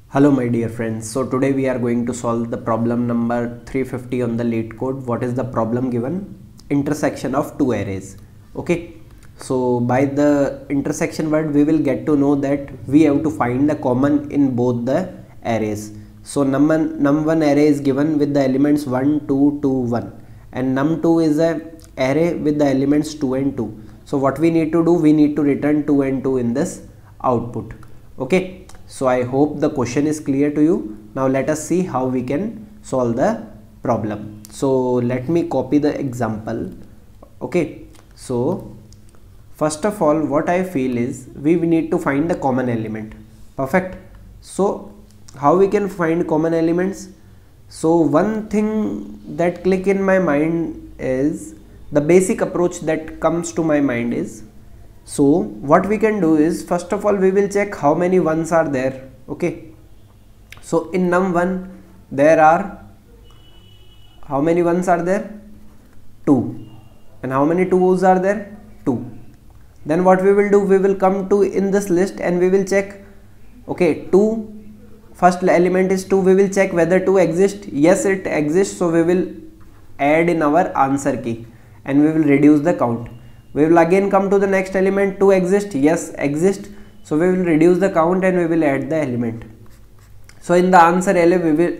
Hello my dear friends, so today we are going to solve the problem number 350 on the LEET code. What is the problem given? Intersection of two arrays. Okay, so by the intersection word we will get to know that we have to find the common in both the arrays. So num1 array is given with the elements 1, 2, 2, 1 and num2 is a array with the elements 2 and 2. So what we need to do, we need to return 2 and 2 in this output. Okay. So I hope the question is clear to you. Now let us see how we can solve the problem. So let me copy the example. Okay. So first of all, what I feel is we need to find the common element. Perfect. So how we can find common elements? So one thing that click in my mind is the basic approach that comes to my mind is, so what we can do is, first of all we will check how many ones are there. Okay, so in num1 there are, how many ones are there? 2. And how many 2's are there? 2. Then what we will do, we will come to in this list and we will check. Okay, 2, first element is 2, we will check whether 2 exists. Yes, it exists, so we will add in our answer key and we will reduce the count. We will again come to the next element, 2 exists. Yes, exists. So we will reduce the count and we will add the element. So in the answer array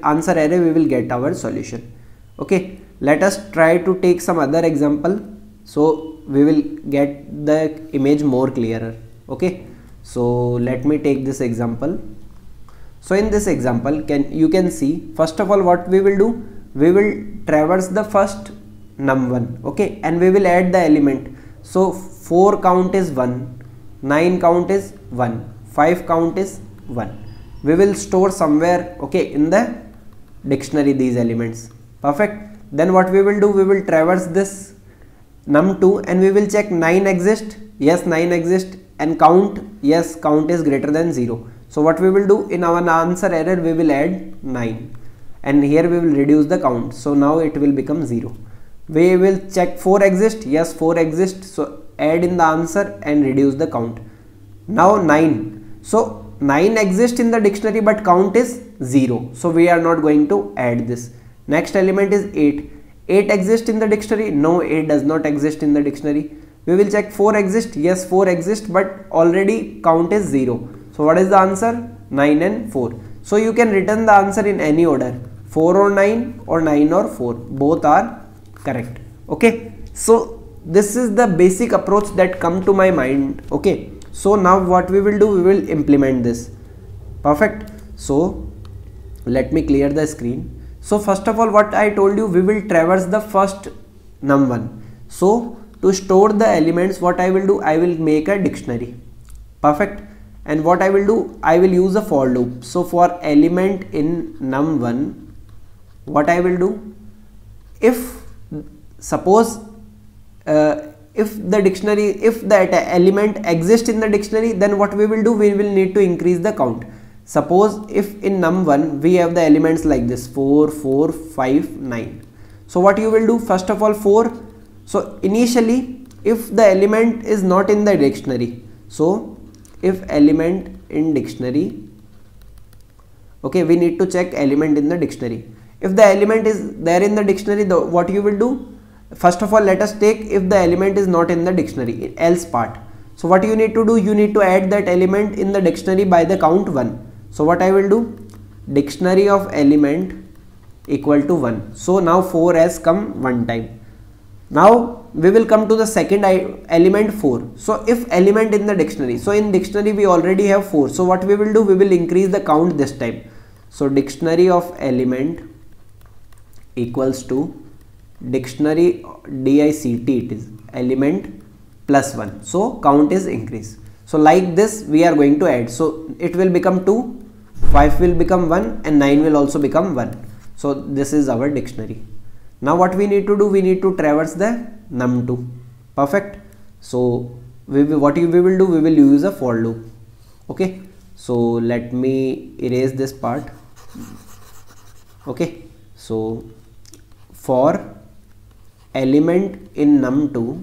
we will get our solution. Okay, let us try to take some other example so we will get the image more clearer. Okay, so let me take this example. So in this example you can see, first of all what we will do, we will traverse the first num1. Okay, and we will add the element. So 4 count is 1, 9 count is 1, 5 count is 1. We will store somewhere, okay, in the dictionary these elements. Perfect. Then what we will do, we will traverse this num2 and we will check 9 exists. Yes, 9 exists. And count, yes, count is greater than 0. So what we will do, in our answer array we will add 9 and here we will reduce the count. So now it will become 0. We will check 4 exists. Yes, 4 exists. So add in the answer and reduce the count. Now 9. So 9 exists in the dictionary but count is 0. So we are not going to add this. Next element is 8. 8 exists in the dictionary. No, 8 does not exist in the dictionary. We will check 4 exists. Yes, 4 exists but already count is 0. So what is the answer? 9 and 4. So you can return the answer in any order. 4 or 9 or 9 or 4. Both are correct. Okay, so this is the basic approach that come to my mind. Okay, so now what we will do, we will implement this. Perfect. So let me clear the screen. So first of all what I told you, we will traverse the first num1. So to store the elements, what I will do, I will make a dictionary. Perfect. And what I will do, I will use a for loop. So for element in num1, what I will do, if suppose if the element exists in the dictionary, then what we will do, we will need to increase the count. Suppose if in num1 we have the elements like this, 4, 4, 5, 9. So what you will do, first of all 4. So initially if the element is not in the dictionary, so if element in dictionary, okay, we need to check element in the dictionary. If the element is there in the dictionary, what you will do, first of all let us take if the element is not in the dictionary, else part. So what you need to do, you need to add that element in the dictionary by the count 1. So what I will do, dictionary of element equal to 1. So now 4 has come one time. Now we will come to the second element 4. So if element in the dictionary, so in dictionary we already have 4. So what we will do, we will increase the count this time. So dictionary of element equals to dictionary DICT, it is element plus 1. So count is increased. So like this we are going to add. So it will become 2, 5 will become 1 and 9 will also become 1. So this is our dictionary. Now what we need to do, we need to traverse the num2. Perfect. So we will do, we will use a for loop. Okay. So let me erase this part. Okay. So for element in num2,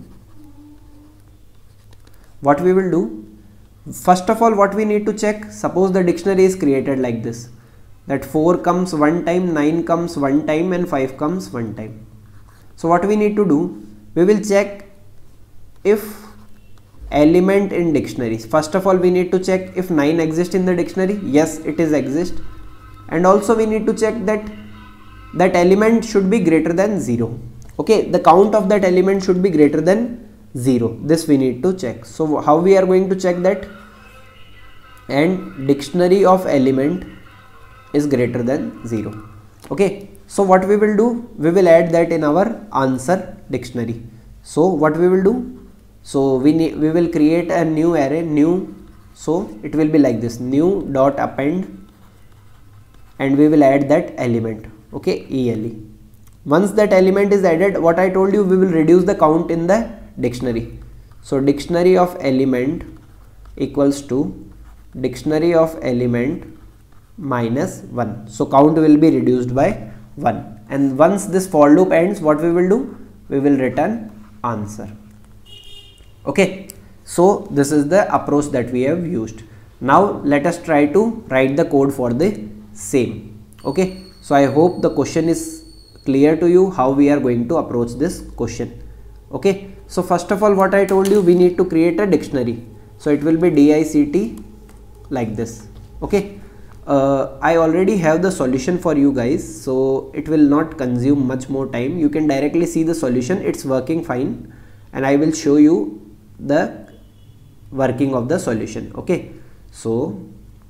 what we will do, First of all, what we need to check, suppose the dictionary is created like this. that 4 comes one time, 9 comes one time, and 5 comes one time. So what we need to do, we will check if element in dictionaries. First of all, we need to check if 9 exists in the dictionary. Yes, it is exist. And also we need to check that that element should be greater than 0. Okay, the count of that element should be greater than 0. This we need to check. So how we are going to check that? And dictionary of element is greater than 0. Okay, so what we will do, we will add that in our answer dictionary. So what we will do, so we will create a new array, new, so it will be like this, new dot append, and we will add that element. Okay, ELE. Once that element is added, what I told you, we will reduce the count in the dictionary. So dictionary of element equals to dictionary of element minus 1. So count will be reduced by 1. And once this for loop ends, what we will do, we will return answer. Okay, so this is the approach that we have used. Now let us try to write the code for the same. Okay, so I hope the question is clear to you how we are going to approach this question. Okay, so first of all, what I told you, we need to create a dictionary. So it will be DICT like this. Okay, I already have the solution for you guys, so it will not consume much more time. You can directly see the solution, it's working fine, and I will show you the working of the solution. Okay, so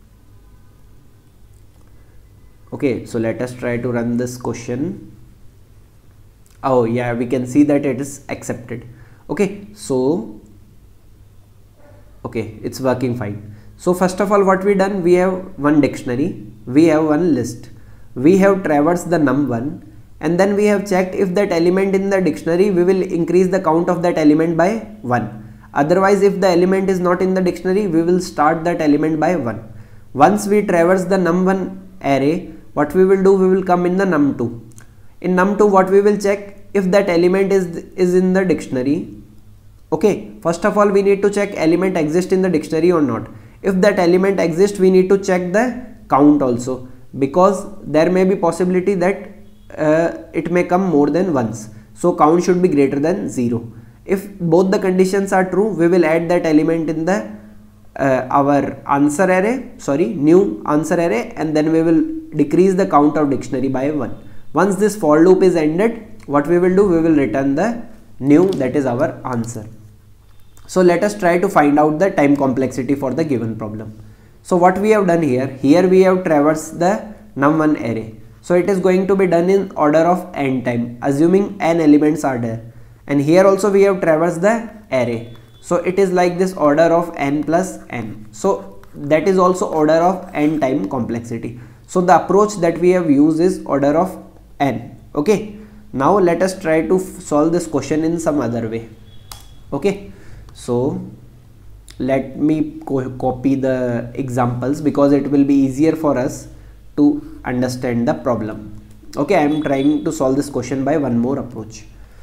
let us try to run this question. Oh yeah, we can see that it is accepted. Okay, so okay, it's working fine. So first of all, what we done, we have one dictionary, we have one list, we have traversed the num1, and then we have checked if that element in the dictionary, we will increase the count of that element by 1. Otherwise, if the element is not in the dictionary, we will start that element by 1. Once we traverse the num1 array, what we will do, we will come in the num2. In num2, what we will check, if that element is in the dictionary. Okay, first of all, we need to check element exists in the dictionary or not. If that element exists, we need to check the count also, because there may be possibility that it may come more than once. So count should be greater than 0. If both the conditions are true, we will add that element in the our answer array, new answer array, and then we will decrease the count of dictionary by 1. Once this for loop is ended, what we will do, we will return the new, that is our answer. So let us try to find out the time complexity for the given problem. So what we have done here we have traversed the num1 array. So it is going to be done in order of n time, assuming n elements are there. And here also we have traversed the array. So it is like this, order of n plus n. So that is also order of n time complexity. So the approach that we have used is order of n. Okay. Now let us try to solve this question in some other way. Okay. So let me copy the examples, because it will be easier for us to understand the problem. Okay, I am trying to solve this question by one more approach.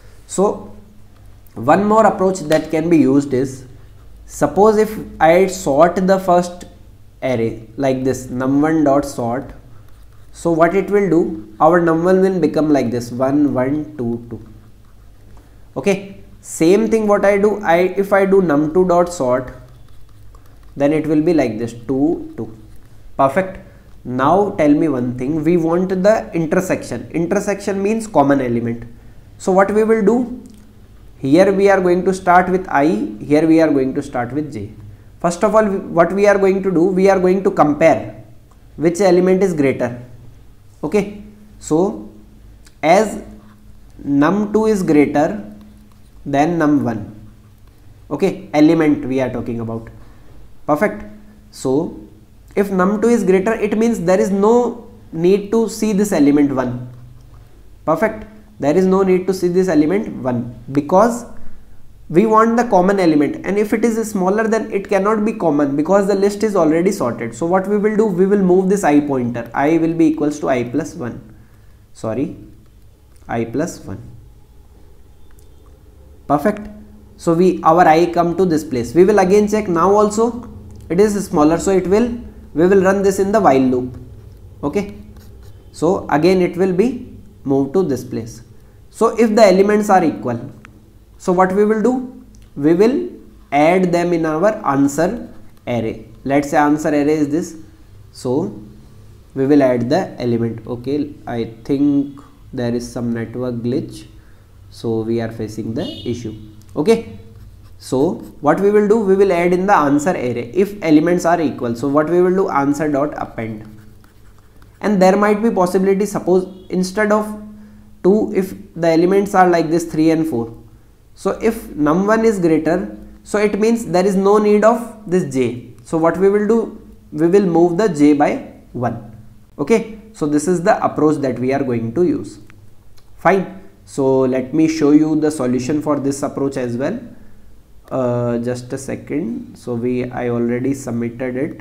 So one more approach that can be used is, suppose if I sort the first array like this, num1 dot sort. So what it will do, our num1 will become like this, 1 1 2 2. Okay, same thing what I do, if I do num2 dot sort, then it will be like this, 2 2. Perfect. Now tell me one thing, we want the intersection. Intersection means common element. So what we will do, here we are going to start with I, here we are going to start with j. First of all, what we are going to do, we are going to compare which element is greater. Okay, so as num2 is greater than num1, okay, element we are talking about. Perfect. So if num2 is greater, it means there is no need to see this element 1. Perfect. There is no need to see this element 1, because we want the common element, and if it is smaller, then it cannot be common, because the list is already sorted. So what we will do, we will move this I pointer. I will be equals to I plus 1. I plus 1. Perfect. So our I come to this place. We will again check. Now also it is smaller, so we will run this in the while loop. Okay, So again it will be moved to this place. So if the elements are equal, so what we will do? We will add them in our answer array. Let's say answer array is this. So we will add the element. Okay, I think there is some network glitch, so we are facing the issue. Okay, so what we will do? We will add in the answer array if elements are equal. So what we will do? Answer dot append. And there might be possibility, suppose instead of 2, if the elements are like this 3 and 4. So if num1 is greater, so it means there is no need of this j. So what we will do? We will move the j by 1. Okay, so this is the approach that we are going to use. Fine. So let me show you the solution for this approach as well. Just a second. So I already submitted it.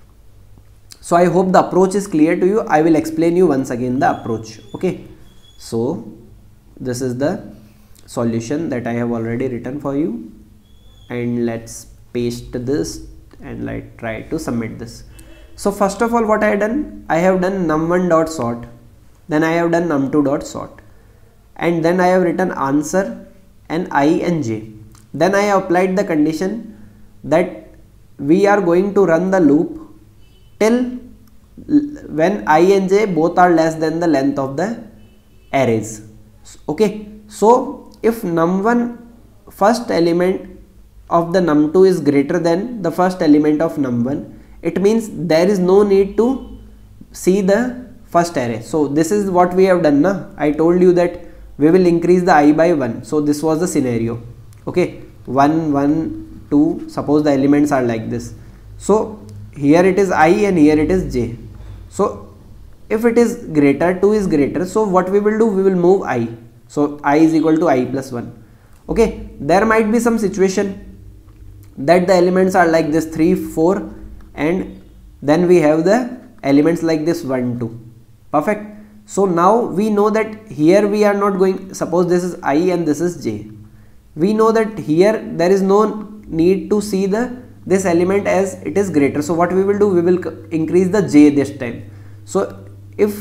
So I hope the approach is clear to you. I will explain you once again the approach. Okay, so this is the solution that I have already written for you, and let's paste this and try to submit this. So first of all, what I have done num1 dot sort, then I have done num2 dot sort, and then I have written answer and I and j. Then I have applied the condition that we are going to run the loop till when I and j both are less than the length of the arrays. Okay, so if num1 first element of the num2 is greater than the first element of num1, it means there is no need to see the first array. So this is what we have done na? I told you that we will increase the I by 1. So this was the scenario. Okay, 1 1 2, suppose the elements are like this. So here it is I and here it is j. So if it is greater, 2 is greater, so what we will do? We will move I. So I is equal to I plus 1. Okay, there might be some situation that the elements are like this 3 4, and then we have the elements like this 1 2. Perfect. So now we know that here we are not going, suppose this is I and this is j. We know that here there is no need to see this element as it is greater. So what we will do? We will increase the j this time. So if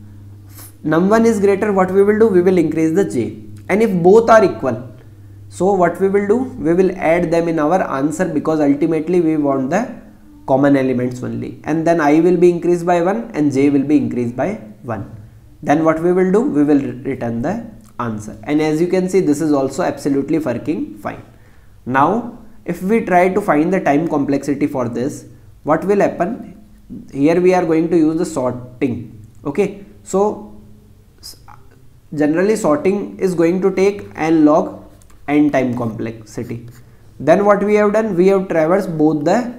num1 is greater, what we will do? We will increase the j. And if both are equal, so what we will do? We will add them in our answer, because ultimately we want the common elements only. And then I will be increased by 1 and j will be increased by 1. Then what we will do? We will return the answer. And as you can see, this is also absolutely working fine. Now if we try to find the time complexity for this, what will happen? Here we are going to use the sorting. Okay, so generally sorting is going to take n log n time complexity. Then what we have done? We have traversed both the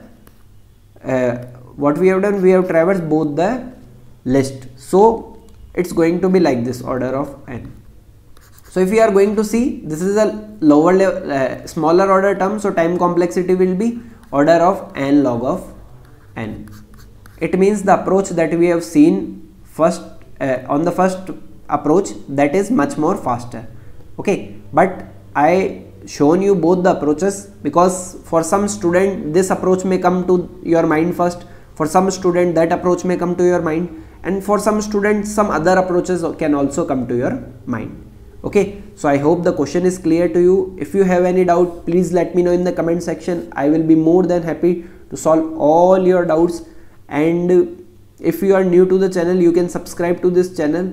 list. So it's going to be like this, order of n. So if you are going to see, this is a lower level, smaller order term, so time complexity will be order of n log of n. It means the approach that we have seen first on the first approach, that is much more faster. Okay, but I shown you both the approaches because for some student this approach may come to your mind first, for some student that approach may come to your mind, and for some students some other approaches can also come to your mind. Okay, so I hope the question is clear to you. If you have any doubt, please let me know in the comment section. I will be more than happy to solve all your doubts. And if you are new to the channel, you can subscribe to this channel.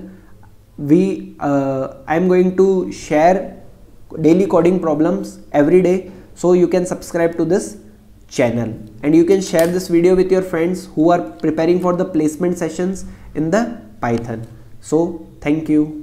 I am going to share daily coding problems every day, so you can subscribe to this channel, and you can share this video with your friends who are preparing for the placement sessions in the Python. So thank you.